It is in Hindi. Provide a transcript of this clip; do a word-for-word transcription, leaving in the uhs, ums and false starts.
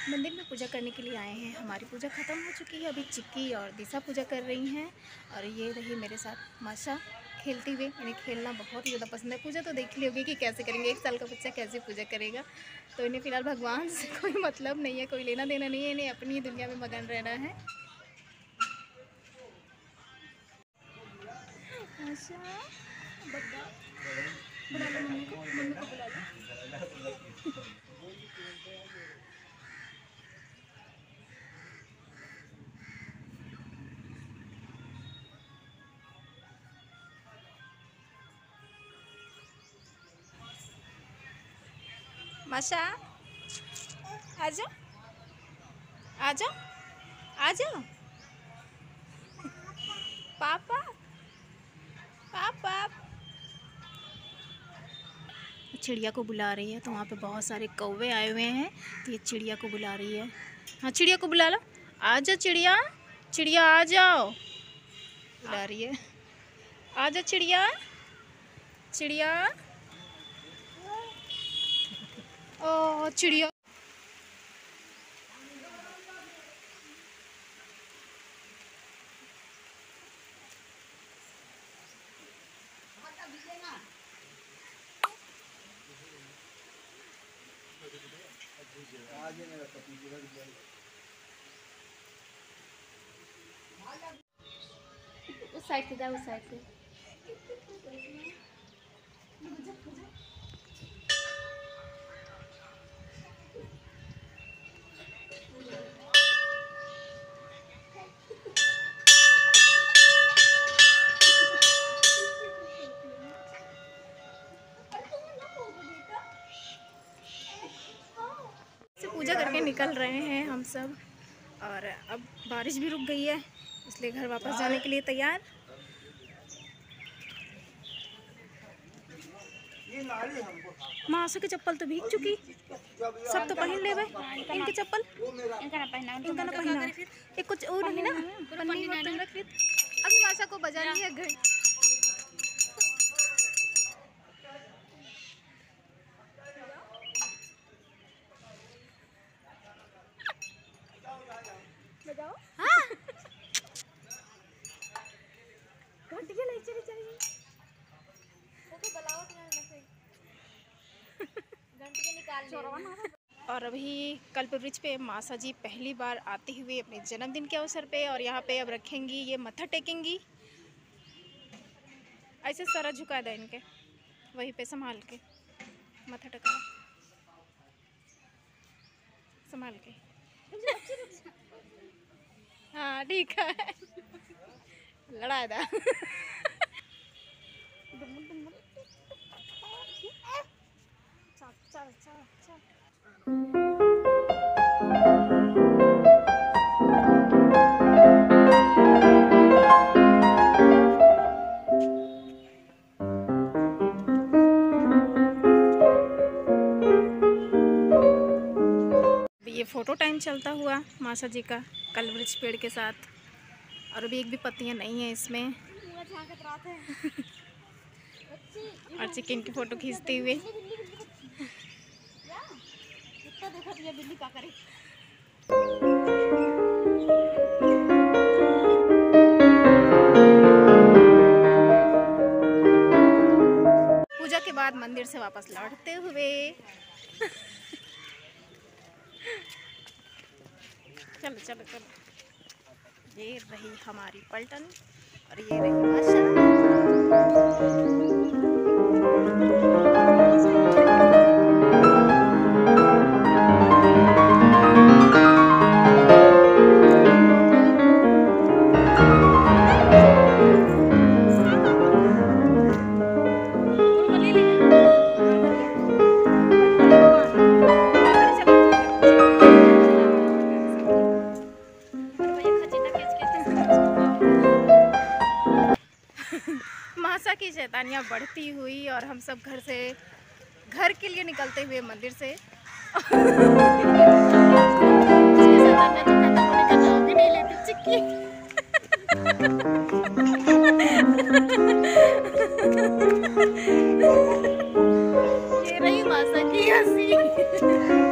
मंदिर में पूजा करने के लिए आए हैं। हमारी पूजा ख़त्म हो चुकी है। अभी चिक्की और दिशा पूजा कर रही हैं और ये रही मेरे साथ माशा खेलती हुए। इन्हें खेलना बहुत ही ज़्यादा पसंद है। पूजा तो देख ली होगी कि कैसे करेंगे, एक साल का बच्चा कैसे पूजा करेगा। तो इन्हें फ़िलहाल भगवान से कोई मतलब नहीं है, कोई लेना देना नहीं है। इन्हें अपनी दुनिया में मगन रहना है। माशा बड़ा बुला लो मम्मी को, मम्मी को बुला लो। माशा आजा आजा आजा पापा पापा। चिड़िया को बुला रही है, तो वहाँ पे बहुत सारे कौवे आए हुए हैं, तो ये चिड़िया को बुला रही है। हाँ चिड़िया को बुला लो, आ जाओ चिड़िया, चिड़िया आ जाओ, बुला रही है। आ जाओ चिड़िया, चिड़िया। ओ चिड़िया उस साइड से जाओ, उस साइड से। पूजा करके निकल रहे हैं हम सब और अब बारिश भी रुक गई है, इसलिए घर वापस जाने के लिए तैयार। मासू की चप्पल तो भीग चुकी, सब तो पहन ले भाई इनकी चप्पल, इनका ना पहना, इनका ना पहना। एक कुछ और नहीं ना पन्नी में रख। अभी माशा को बजानी है घर। बजाओ हाँ घंटी के ले चली चली ओके बलावत यार नसे घंटी के निकाल ले। और अभी कल्प वृक्ष पे माशा जी पहली बार आते हुए अपने जन्मदिन के अवसर पे, और यहाँ पे अब रखेंगी, ये मत्था टेकेंगी। ऐसे सरा झुका दे इनके, वहीं पे संभाल के मत्था टेका, संभाल के। हाँ ठीक है, लड़ा था। चल चल चल ये फोटो टाइम चलता हुआ माशा जी का कल्प वृक्ष पेड़ के साथ, और अभी एक भी पत्तियां नहीं है इसमें। और चिकन की फोटो खींचते हुए पूजा के बाद मंदिर से वापस लौटते हुए। चलो चलो चलो, ये रही हमारी पलटन और ये रही माशा। माशा की शैतानियाँ बढ़ती हुई और हम सब घर से घर के लिए निकलते हुए मंदिर से। भी नहीं लेती चिक्की। ये रही माशा की हंसी।